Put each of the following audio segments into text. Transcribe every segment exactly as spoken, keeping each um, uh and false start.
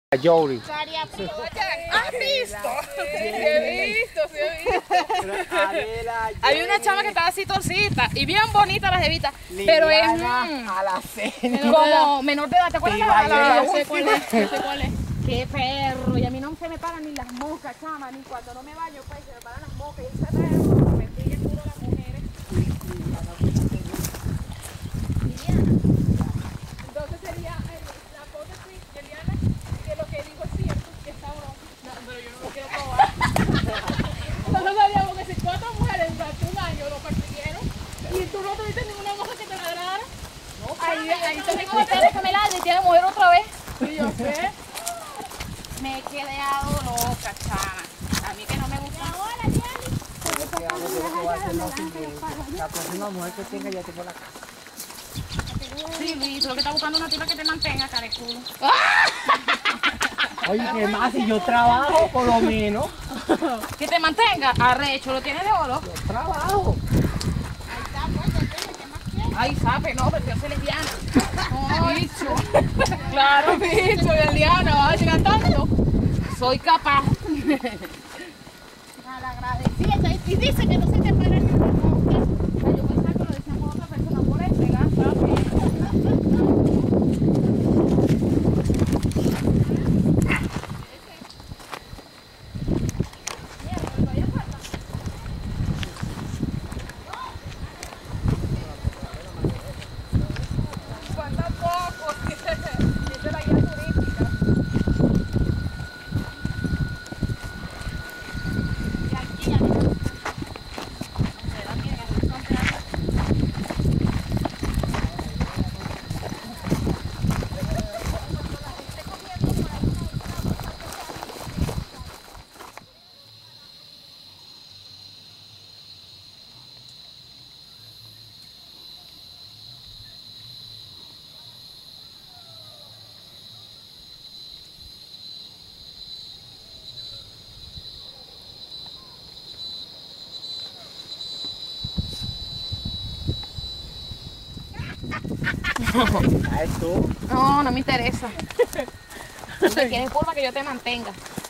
Yori. ¿Has visto? Sí, he visto, sí he visto. Había una chama que estaba así torcita y bien bonita la jevita, pero es mm, a la cena. como menor de edad. ¿Te acuerdas de la, la, la, Yo sé cuál es, yo sé cuál es. Qué perro, y a mí no se me paran ni las moscas, chama, ni cuando no me baño, pues se me paran las moscas y ese perro me sigue puro las mujeres. Entonces sería eh, la foto de Eliana, que lo que digo es cierto, que está broma. No, pero yo no lo quiero probar. Nosotros sabíamos que si cuatro mujeres durante un año lo persiguieron y tú no tuviste ninguna mosca que te ladrara. No, ahí, ahí te tengo que que me ladre y tiene mujer otra vez. Y yo sé. Me he quedado loca, chama. A mí que no me gusta. Ahora, La próxima mujer que tenga ya tengo la casa. sí, Luis, lo que está buscando una tipa que te mantenga, cara de culo. Oye, ¿qué más? Si yo trabajo, por lo menos. Que te mantenga, arrecho, lo tienes de oro. Yo trabajo. Ay, sabe, no, pero yo soy lesbiana. No, bicho. Claro, bicho, lesbiana, vas a llegar tanto. Soy capaz. Malagradecida, y dice que no se te para ni una mosca. Yo pensaba que lo decíamos a otra persona por este, ¿sabes? ¿Sabes tú? No, no me interesa. Tú te quieres forma que yo te mantenga.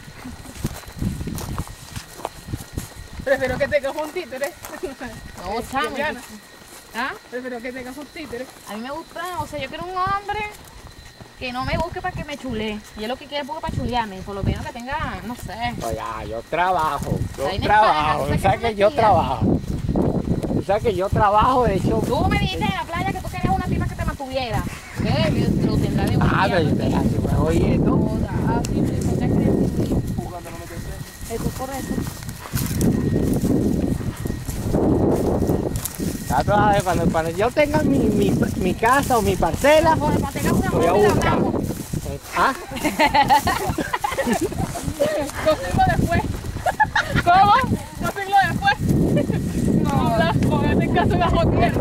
Prefiero que tengas un títere. No, chamo. ¿Ah? Prefiero que tengas un títere. A mí me gusta, o sea, yo quiero un hombre que no me busque para que me chulee. Yo lo que quiero es busque para chulearme, por lo menos que tenga, no sé. Oye, yo trabajo. Yo Ahí me trabajo. pagan, O sea que yo trabajo. O sea que yo trabajo, de hecho. Tú me dijiste en la playa que tú querías una tipa que te mantuviera. ¿Qué? Lo tendrá de un Ah, día, pero ¿no? espera, si me oye esto. Ah, sí, sí, no te crees. Eso es correcto. Ya tú sabes, Cuando, cuando yo tenga mi, mi, mi casa o mi parcela, Joder, cuando tengas una voy a mujer, buscar. hablamos. ¿Ah? Consigo después. ¿Cómo? Consigo después. No, con este caso la jodieron.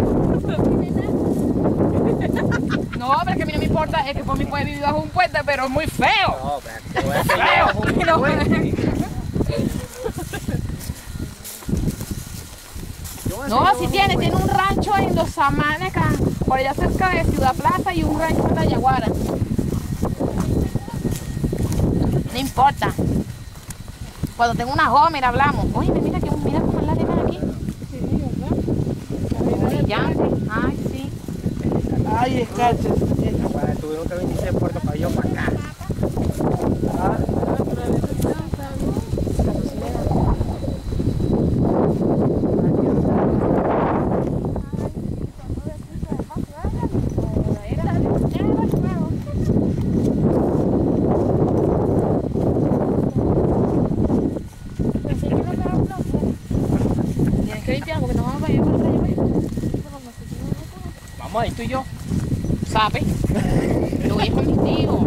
No, pero es que a mí no me importa, es que por mí puede vivir bajo un puente, pero es muy feo. No, pero te voy a hacer Feo. bajo un No, puente. No, si tiene, tiene un rancho en Los Samanes, acá, por allá cerca de Ciudad Plaza y un rancho en la Yaguara. No importa. Cuando tengo una joven, hablamos. Oye, mira que mira cómo es la arena aquí. Sí, ¿verdad? Brillante. Ay, sí. Ay, escacha. Para tuvieron que venirse de Puerto para yo para acá. ¿Ah? Tienes que limpiar porque no vamos a ir para allá. Vamos ahí, tú y yo. ¿Sabes? Yo voy con mis tíos.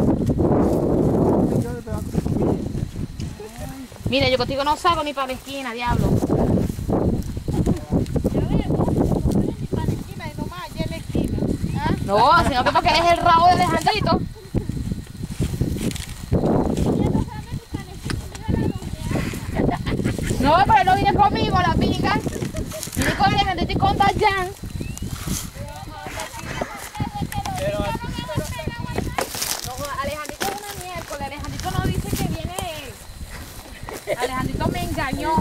Mira, yo contigo no salgo ni para la esquina, diablo. No, sino que porque eres el rabo de Alejandrito. No, pero él no viene conmigo, la pinga. Viene con Alejandrito y con Dayan. Alejandrito es una miércoles.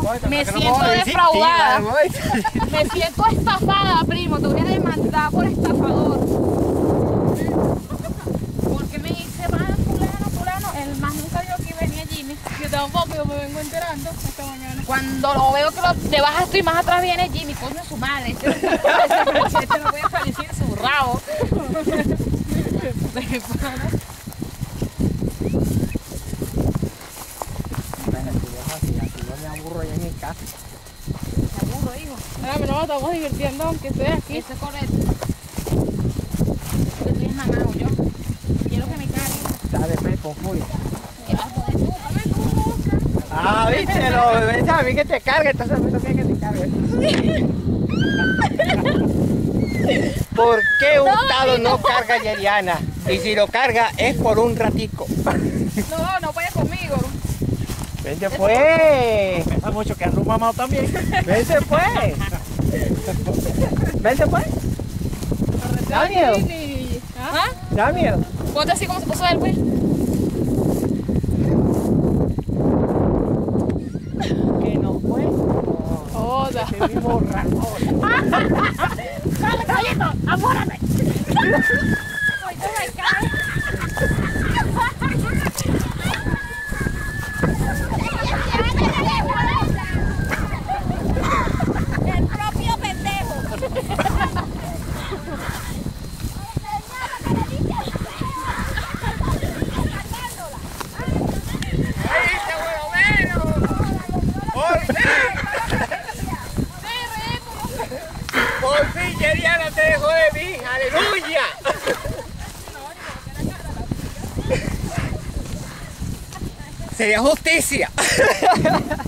Me siento defraudada. Me siento estafada, primo. Te voy a demandar por estafador. Porque me dice, va, fulano, fulano. El más nunca vio que venía Jimmy. Yo tampoco, yo me vengo enterando esta mañana. Cuando lo veo que lo, te bajas tú y más atrás viene Jimmy, coño su madre. Este, este, este no puede salir sin su rabo. Me aburro, hijo. Ahora, pero nos estamos divirtiendo, aunque sea aquí. Eso es correcto. Yo estoy mamado, yo. Quiero que me cargue. Dale, pe, con furia. ¿Qué vas a poder tú? Dame tú, Ah, viste, lo ves a mí que te cargue, entonces me toca que te cargue. ¿Por qué un talo no carga a Yeriana? Y si lo carga es por un ratico. No, no puedes conmigo. Vente pues. Pesa mucho que ando mamado también. Vente pues. Vente pues. Da miedo. ¿Ah? Da miedo. Ponte así como se puso él, pues. Que no fue. Joda. Ese mismo ratón. ¡Dale, caballito! ¡Apúrate! ¡Ay, tú me caes! El propio pendejo. Por fin Yeriana te dejó de mí. ¡Aleluya! Sería justicia.